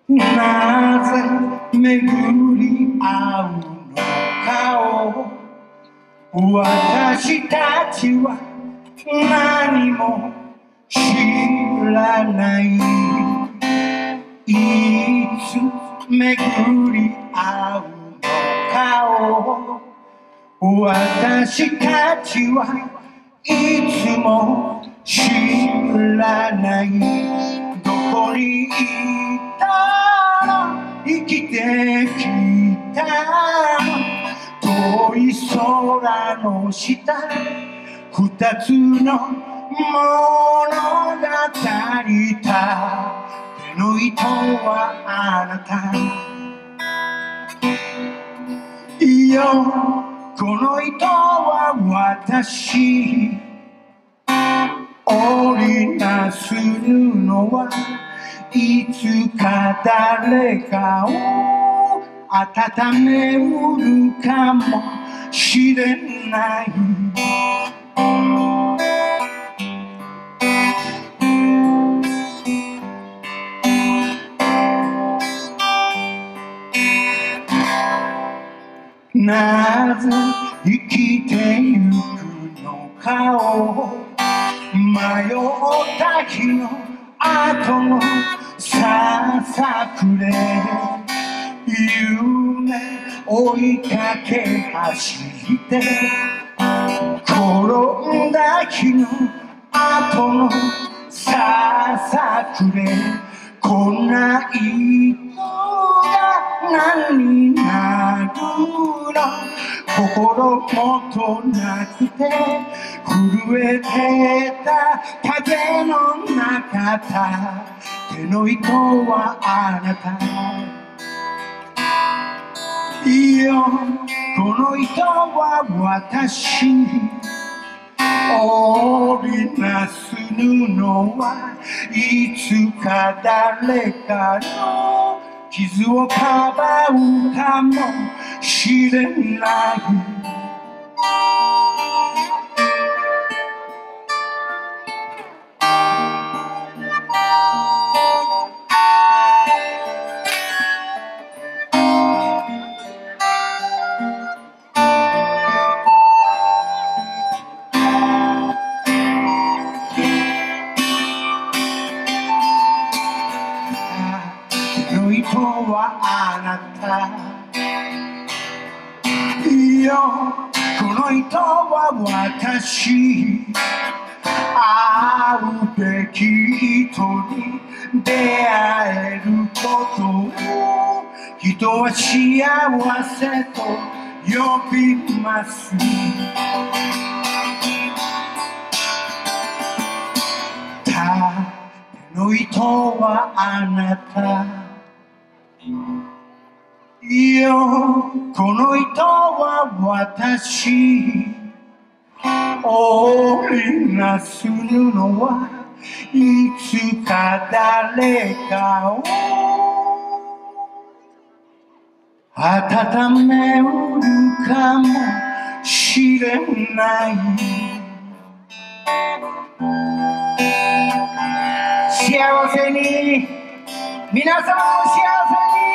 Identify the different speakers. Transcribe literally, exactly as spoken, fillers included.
Speaker 1: なぜ巡り合うのかを私たちは何も知らない。いつ巡り合うのかを私たちはいつも知らない。どこにいたの生きてきたの遠い空の下二つの物語た手の糸はあなた。いいよこの糸は私織りなす布はいつか誰かを温めうるかもしれない。なぜ生きてゆくのかを迷った日の後のささくれ夢追いかけ走って転んだ日の後のささくれこんな糸が何になるの心もとなくて震えてた風の中手の糸はあなた。いいよこの糸は私織りなす布はいつか誰かの傷をかばうかもしれない。手の糸はあなた。いいよこの糸は私会うべき人に出会えることを人は幸せと呼びます。手の糸はあなた。いいよこの糸は私織りなす布はいつか誰かを温めうるかもしれない。幸せに皆様も幸せに